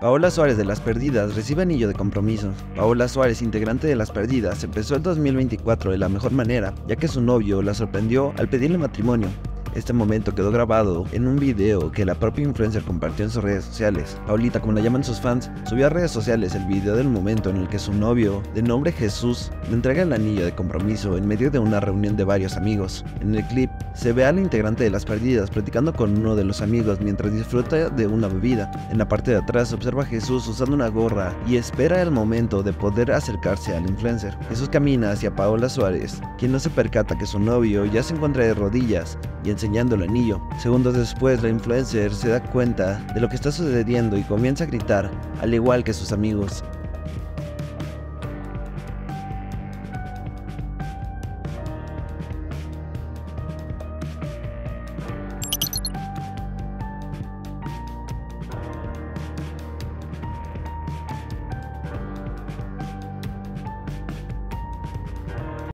Paola Suárez de Las Perdidas recibe anillo de compromiso. Paola Suárez, integrante de Las Perdidas, empezó el 2024 de la mejor manera, ya que su novio la sorprendió al pedirle matrimonio. Este momento quedó grabado en un video que la propia influencer compartió en sus redes sociales. Paulita, como la llaman sus fans, subió a redes sociales el video del momento en el que su novio, de nombre Jesús, le entrega el anillo de compromiso en medio de una reunión de varios amigos. En el clip, se ve a la integrante de Las Perdidas platicando con uno de los amigos mientras disfruta de una bebida. En la parte de atrás se observa a Jesús usando una gorra y espera el momento de poder acercarse al influencer. Jesús camina hacia Paola Suárez, quien no se percata que su novio ya se encuentra de rodillas y enseñando el anillo. Segundos después, la influencer se da cuenta de lo que está sucediendo y comienza a gritar, al igual que sus amigos.